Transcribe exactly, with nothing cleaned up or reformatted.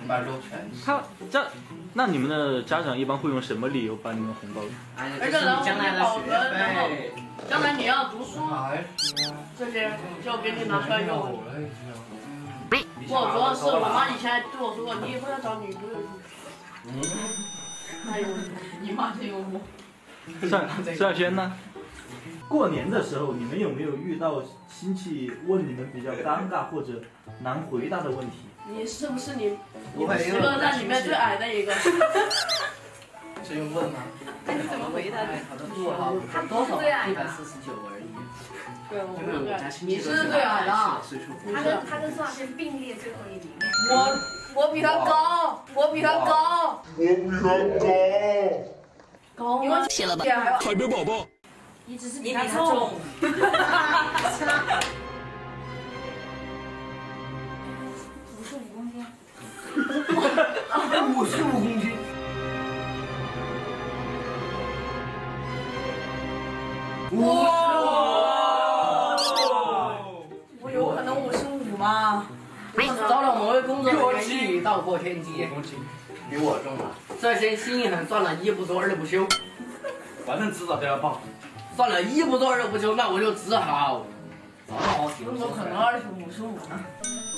百多全。 他家，那你们的家长一般会用什么理由把你们红包？ 哎呀，这是你将来的学费， 将来你要读书，这些就给你拿出来用。我主要是我妈以前对我说过，你以后要找女朋友。嗯。哎呦，你妈真幽默。 帅帅轩呢？过年的时候，你们有没有遇到亲戚问你们比较尴尬或者难回答的问题？ 你是不是你你们十个人里面最矮的一个？ 这用问吗？ 那你怎么回答的？ 他多少？一百四十九而已。 对，我们对。 你是最矮的。 他跟他跟宋小轩并列最后一名。 我我比他高，我比他高， 我比他高。 高吗？ 谢了吧。 海绵宝宝。 你只是比他重。 五十五公斤。 五十五公斤。 哇！我有可能五十五吗？ 找了某位工作人员一语道破天机， 比我重了。 这些心一狠，算了，一不做二不休， 反正迟早都要报。 算了，一不做二不休，那我就只好找好怎么可能二十五十五呢？